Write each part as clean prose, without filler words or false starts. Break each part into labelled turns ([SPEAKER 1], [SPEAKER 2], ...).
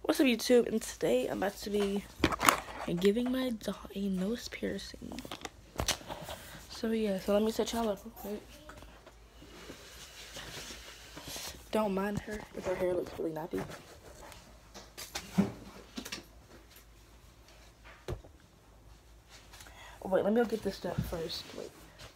[SPEAKER 1] What's up, YouTube? And today I'm about to be giving my dog a nose piercing. So yeah, so let me set y'all up real quick. Don't mind her if her hair looks really nappy. Oh, wait, let me go get this stuff first. Wait.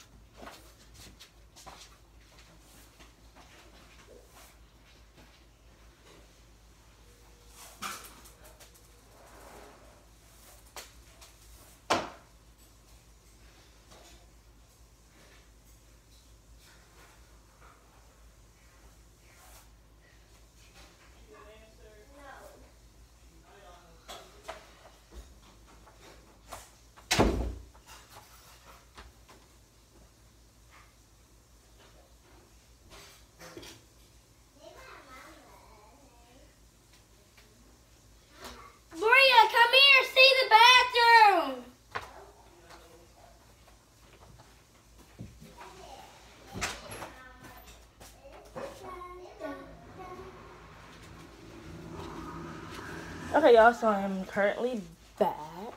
[SPEAKER 1] Okay, y'all, so I'm currently back.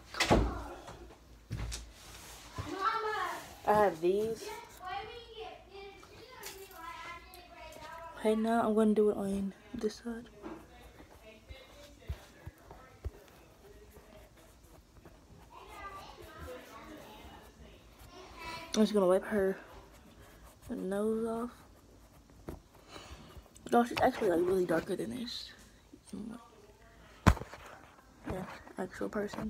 [SPEAKER 1] I have these. Okay, now I'm going to do it on this side. I'm just going to wipe her nose off. No, she's actually like really darker than this. Yeah, actual person.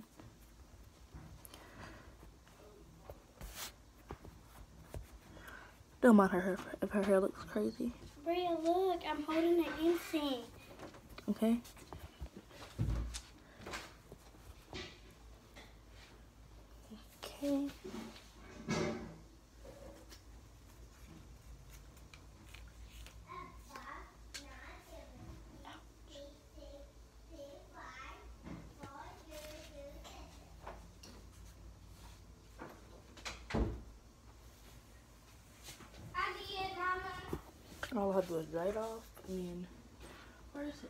[SPEAKER 1] Don't mind her if her hair looks crazy.
[SPEAKER 2] Bria, look, I'm holding the incense.
[SPEAKER 1] Okay. Okay. All I have to do is dry it off. And then, where is it?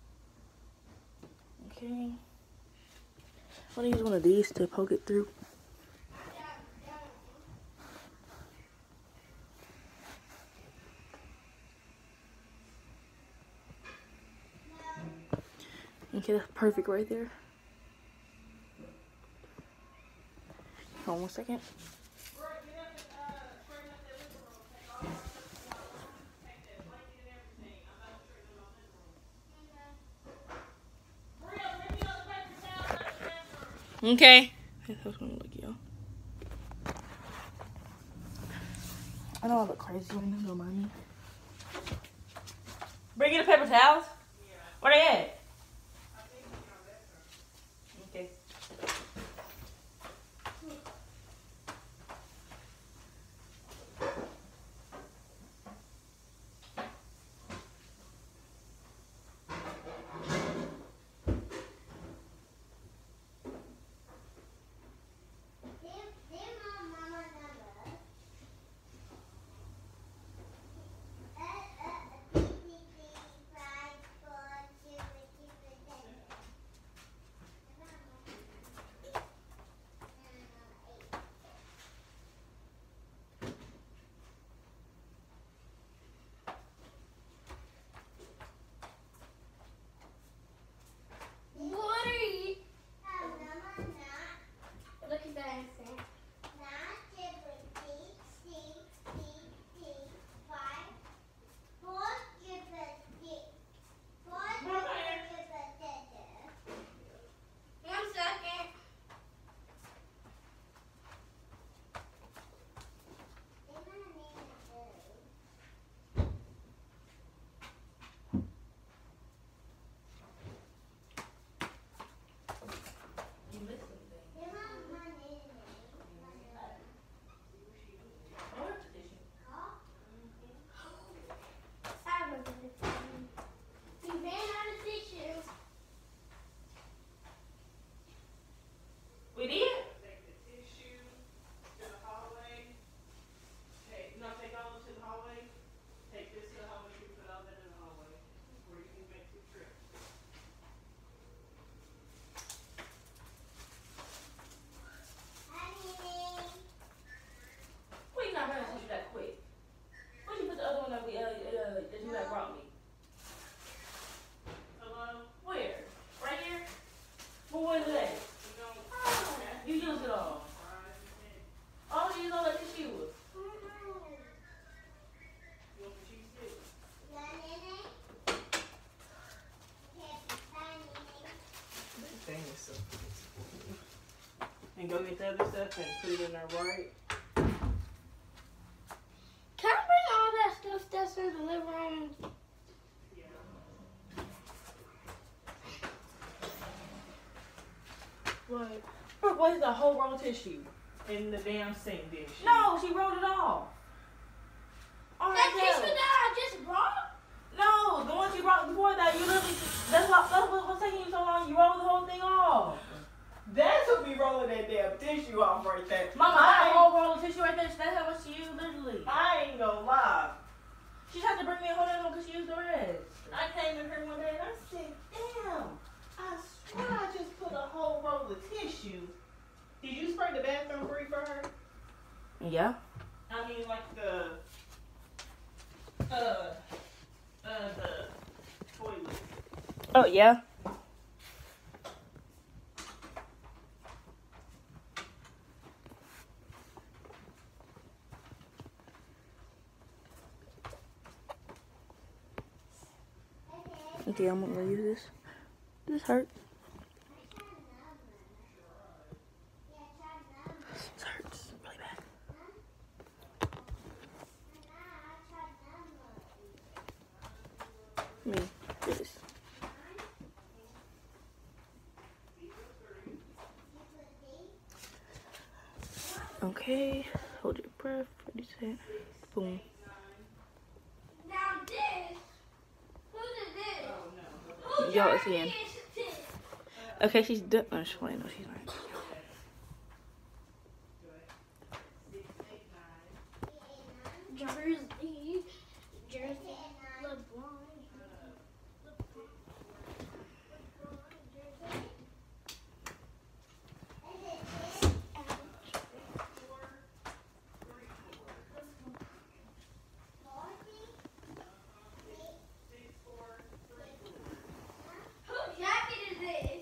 [SPEAKER 1] Okay. I'm gonna use one of these to poke it through. Okay, that's perfect right there. Hold on 1 second. Okay. That's how it's gonna look, y'all. I know I look crazy right now, don't mind me. Bring you the paper towels? Yeah. Where they at? Okay. and go get the other stuff and put it in there, right?
[SPEAKER 2] Can I bring all that stuff that's in the living room?
[SPEAKER 1] What? Brooke, where's the whole roll of tissue in the damn sink dish? No, she rolled it off.
[SPEAKER 2] That tissue that I just brought?
[SPEAKER 1] No, the one she brought before that, you literally, that's what's taking you so long, you rolled the whole thing off.
[SPEAKER 3] That's what be rolling that damn tissue off right there.
[SPEAKER 1] Mama, I have a whole roll of tissue right there, that's how much she used, literally.
[SPEAKER 3] I ain't gonna lie.
[SPEAKER 1] She tried to bring me a whole other one because she used the rest.
[SPEAKER 3] I came in here one day and I said, damn, I swear I just put a whole roll of tissue. Did you spray the bathroom free for her?
[SPEAKER 1] Yeah.
[SPEAKER 3] I mean, like the toilet.
[SPEAKER 1] Oh, yeah. Okay, I'm gonna use this. This hurt. This hurts really bad. Me, this. Okay, hold your breath. Ready, set, boom.
[SPEAKER 2] Now this. Who did this?
[SPEAKER 1] Y'all, it's the end. Okay, she's done. Oh, she's playing. No, she's not.
[SPEAKER 2] Jersey, LeBron. Whose jacket is this?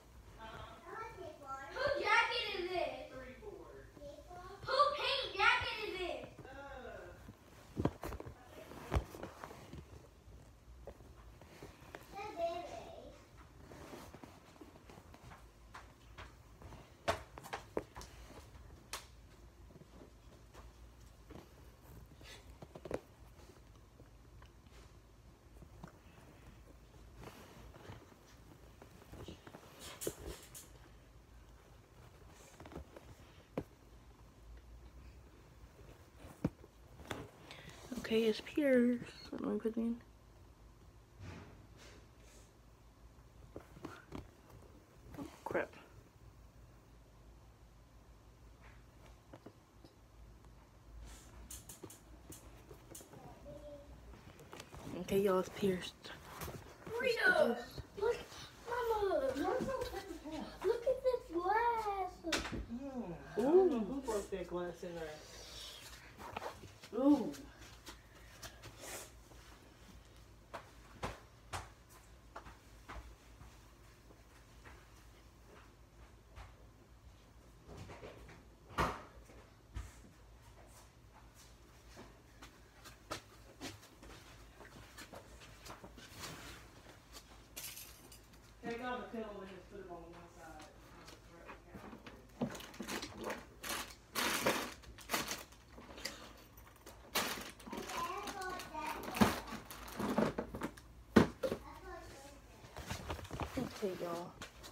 [SPEAKER 2] Whose jacket is this? Who pink jacket is this?
[SPEAKER 1] Okay, it's Pierce. Let me put it in. Oh, crap. Okay, y'all, it's pierced.
[SPEAKER 2] Rita, look, Mama, look at this glass.
[SPEAKER 3] I don't know who broke that glass in there. Ooh. Take out the pillow and just put it on one side.
[SPEAKER 1] Okay, y'all.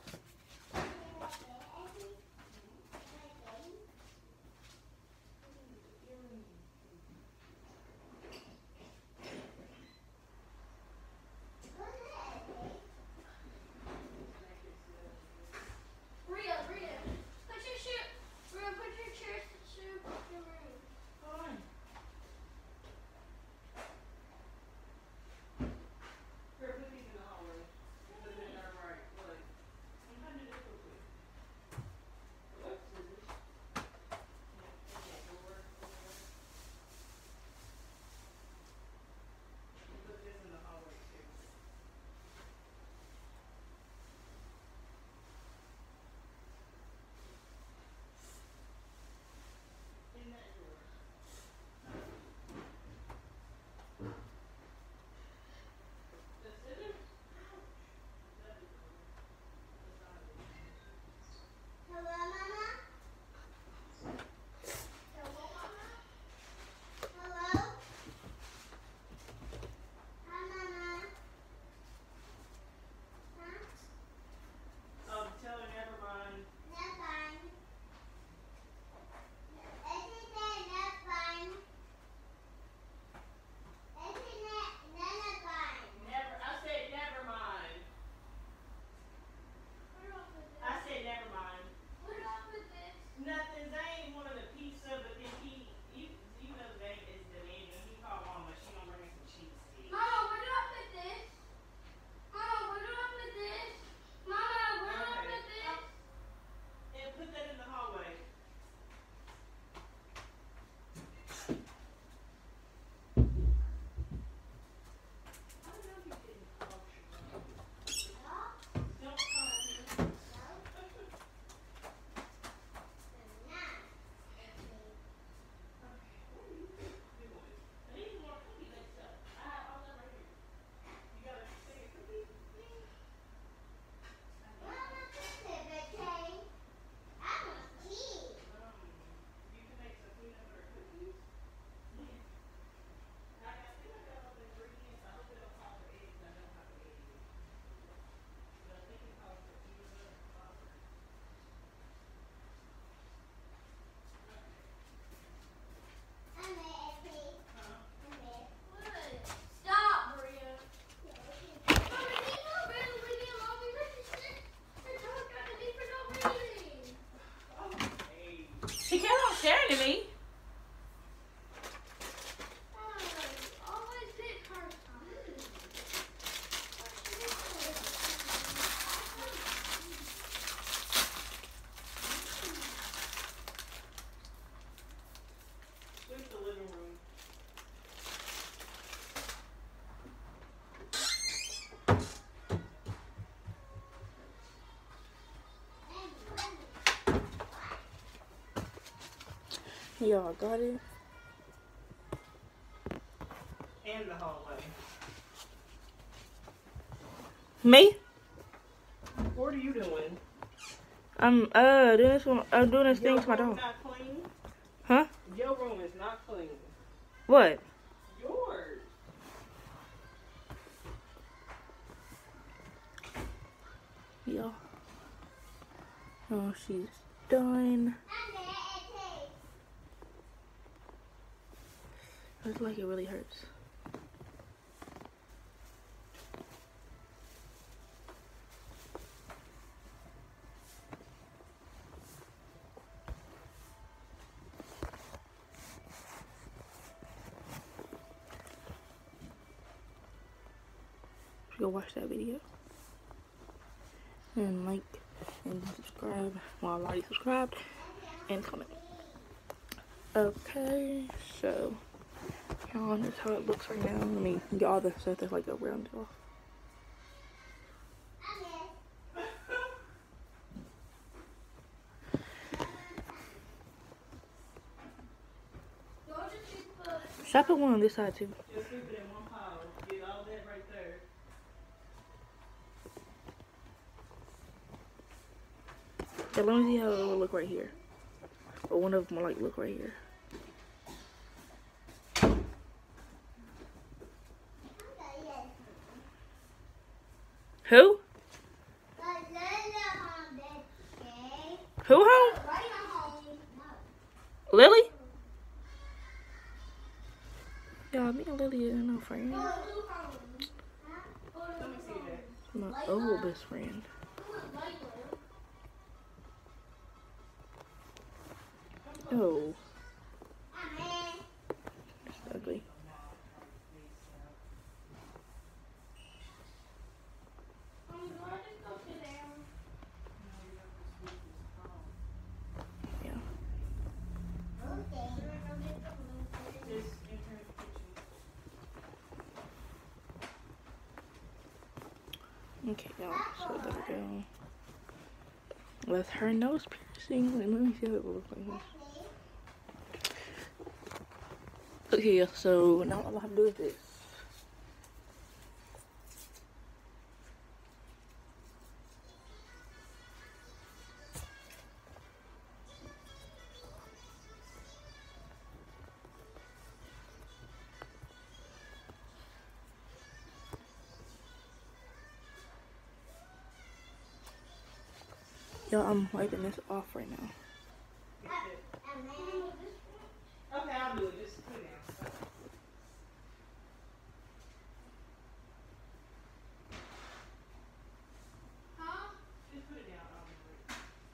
[SPEAKER 2] Rita, put your shoe. Rita, put your chairs to your room.
[SPEAKER 3] Fine. Here, put these in the hallway. Put it in there right. Look.
[SPEAKER 1] Y'all got it?
[SPEAKER 3] And the hallway.
[SPEAKER 1] Me?
[SPEAKER 3] What are you doing?
[SPEAKER 1] I'm doing this one. I'm doing this
[SPEAKER 3] Your
[SPEAKER 1] thing to my
[SPEAKER 3] room
[SPEAKER 1] dog.
[SPEAKER 3] not clean?
[SPEAKER 1] Huh?
[SPEAKER 3] Your room is not clean.
[SPEAKER 1] What?
[SPEAKER 3] Yours.
[SPEAKER 1] Y'all. Oh, she's done. It's like it really hurts. Go watch that video and like and subscribe. Well, I'm already subscribed, and comment. Okay, so y'all, that's how it looks right now. Let me get all the stuff that's like around it off. Should I put one on this side too?
[SPEAKER 3] Just keep it in one pile. Get all that right there.
[SPEAKER 1] Yeah, let me see how it will look right here. Or one of them will like look right here. Who? Who home? Lily? Y'all, me and Lily are no friends.
[SPEAKER 3] Let me see that.
[SPEAKER 1] My old best friend. Oh. That's ugly. Yeah.
[SPEAKER 3] Just enter the kitchen.
[SPEAKER 1] Okay, y'all. So there we go. With her nose piercing. Let me see how it will look like this. Okay, so now all I have to do is this. Yo, I'm wiping this off right now.
[SPEAKER 3] Okay, I'll do it. Just put it down. Just put it down. I'll do it.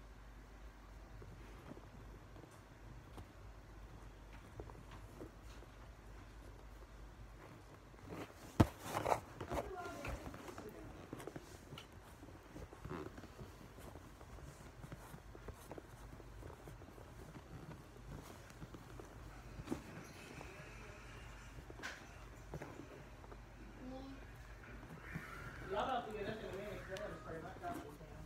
[SPEAKER 3] Y'all about to get up in a minute because I gotta spray my chocolate down.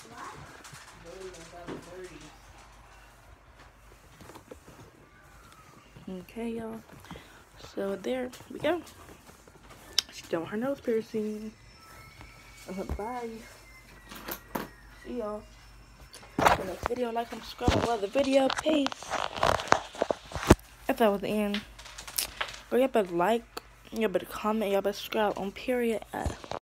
[SPEAKER 1] Okay, y'all. So there we go. She's done with her nose piercing. Bye. See y'all in the next video. Like and subscribe. I love the video. Peace. If that was the end, go y'all better like, y'all better comment, y'all better subscribe on period.